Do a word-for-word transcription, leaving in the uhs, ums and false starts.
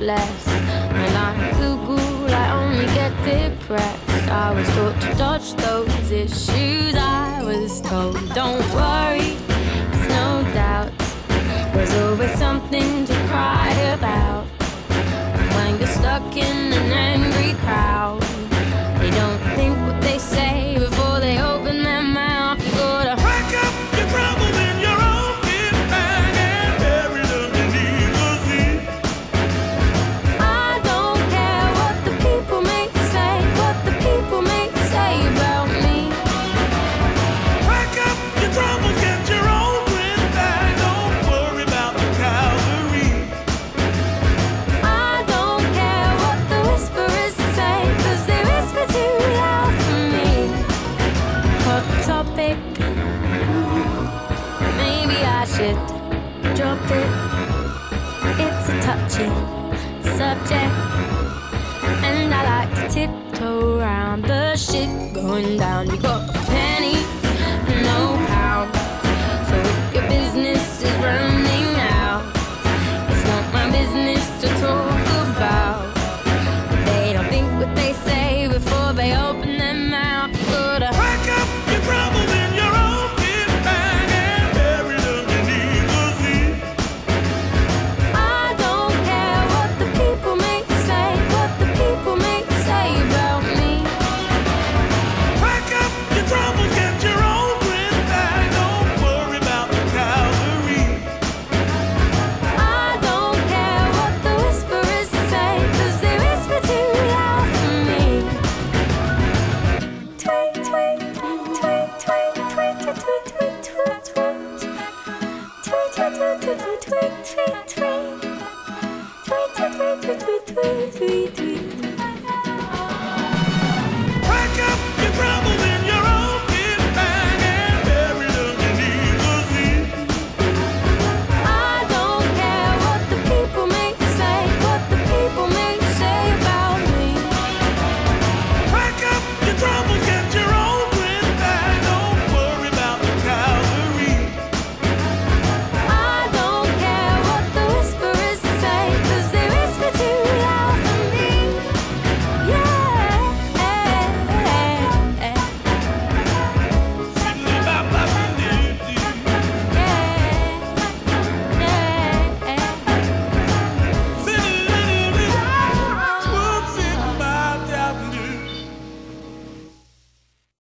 less. When I Google, I only get depressed. I was taught to dodge those issues. I was told, don't worry, there's no doubt there's always something to cry about. When you're stuck in an angry crowd, they don't think what they say before they open their mouth. You gotta pack up your troubles in your own kit bag and bury them beneath the sea. I don't care what the people may say, what the people may say about me. Pack up your troubles, get your own kit bag. Don't worry about the Calvary. I don't care what the whisperers say, 'cause they whisper too loud for me. Hot topic, maybe I should drop it. It's a touchy subject, and I like to tiptoe around the shit going down. You got